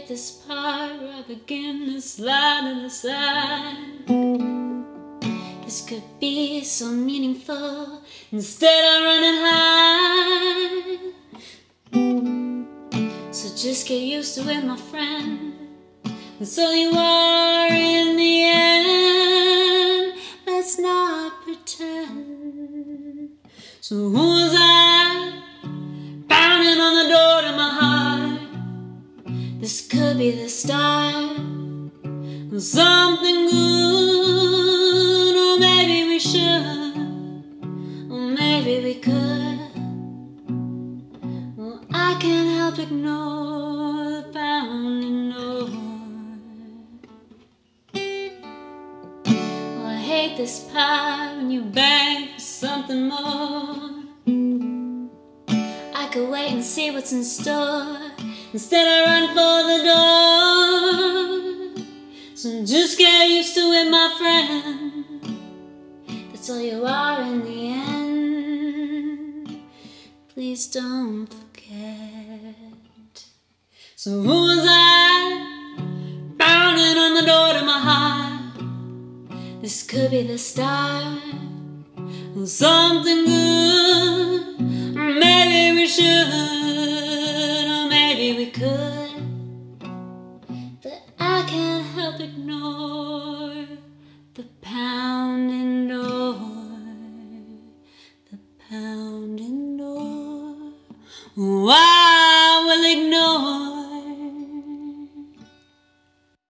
this part where I begin to slide to the side. This could be so meaningful. Instead I run and hide. So just get used to it, my friend. That's all you are in the end. Let's not pretend. So who was I, pounding on the door to my heart? This could be the start of something good. Or maybe we should, or maybe we could. Well, I can't help ignore the pounding door. Well, I hate this part when you beg for something more. I could wait and see what's in store. Instead I run for the door. So just get used to it, my friend. That's all you are in the end. Please don't forget. So who was I, pounding on the door to my heart? This could be the start of something good. Maybe we should,